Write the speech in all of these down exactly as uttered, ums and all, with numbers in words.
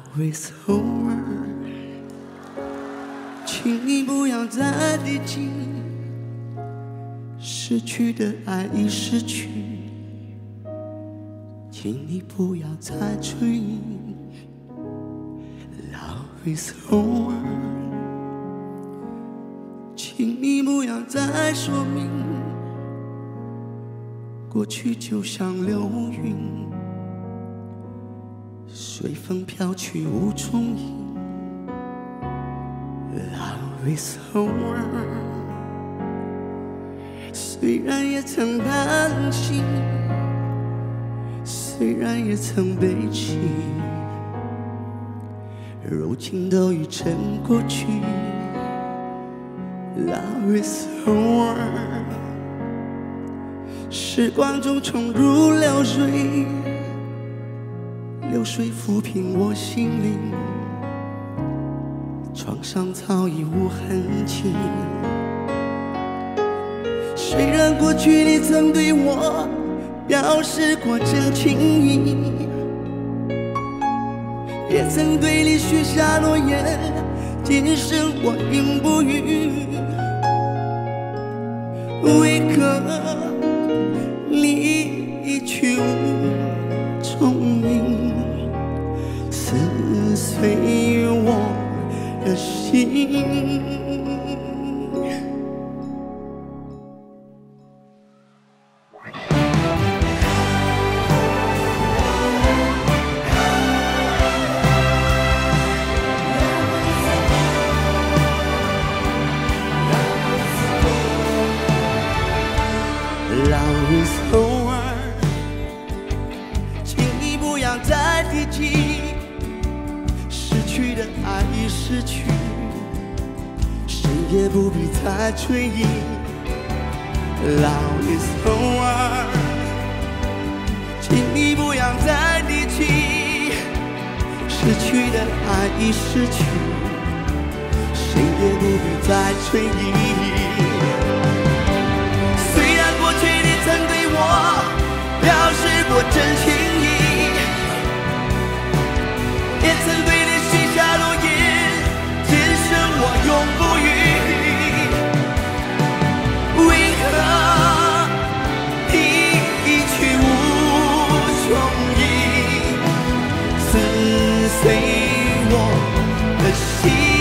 is over， 请你不要再提起失去的爱已失去，请你不要再追忆。Love is over， 请你不要再说明，过去就像流云，随风飘去无踪影。Love is over， 虽然也曾担心，虽然也曾悲泣，如今都已成过去。Love is over， 时光中冲如流水，流水抚平我心灵，床上早已无痕迹。虽然过去你曾对我表示过真情意，也曾对你许下诺言，今生我永不渝。为何你一去无踪影，撕碎我的心。Love is over， 请你不要再提起失去的爱已失去，谁也不必再追忆。Love is over， 请你不要再提起失去的爱已失去，谁也不必再追忆。曾对我表示过真情意，也曾对你许下诺言，今生我永不渝。为何你一去无踪影，撕碎我的心。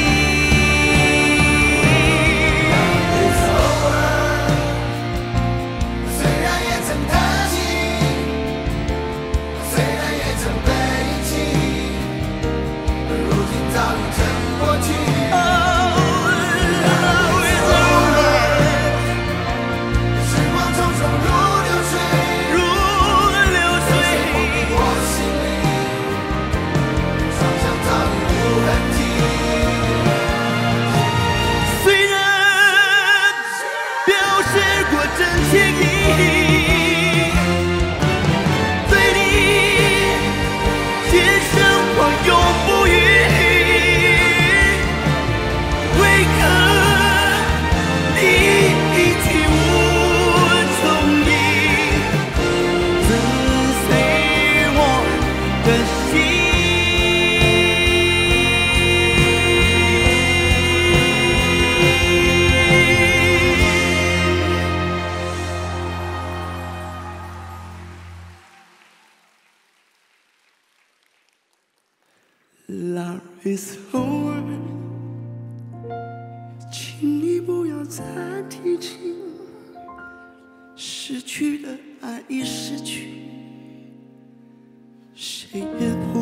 真情意，对你今生我永不渝。为何你一去无踪影，撕碎我的心。Love is over， 请你不要再提起失去的爱已失去，谁也不